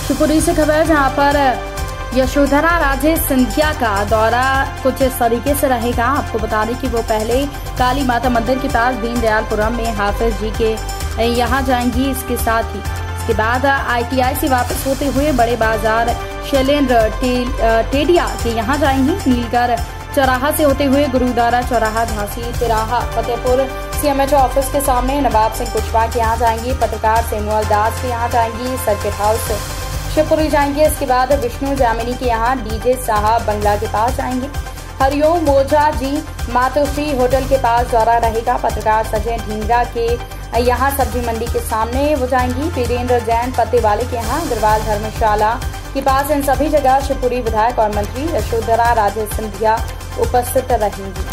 शिवपुरी से खबर, जहां पर यशोधरा राजे सिंधिया का दौरा कुछ इस तरीके से रहेगा। आपको बता दें कि वो पहले काली माता मंदिर के पास दीनदयालपुरम में हाफिज जी के यहां जाएंगी। इसके साथ ही इसके बाद ITI से वापस होते हुए बड़े बाजार शैलेंद्र टेडिया के यहां जाएंगी। नीलगढ़ चौराहा से होते हुए गुरुद्वारा चौराहा, झांसी तिराहा, फतेहपुर CMHO ऑफिस के सामने नवाब सिंह कुशवाहा के यहाँ जाएंगी। पत्रकार सैमुअल दास के यहाँ जाएंगी। सर्किट हाउस शिवपुरी जाएंगे। इसके बाद विष्णु जामिनी के यहाँ DJ साहब बंगला के पास जाएंगे। हरिओम मोजा जी मातोश्री होटल के पास दौरा रहेगा। पत्रकार संजय ढींगरा के यहाँ सब्जी मंडी के सामने वो जाएंगी। वीरेंद्र जैन पत्ते वाले के यहाँ अग्रवाल धर्मशाला के पास, इन सभी जगह शिवपुरी विधायक और मंत्री यशोधरा राजे सिंधिया उपस्थित रहेंगी।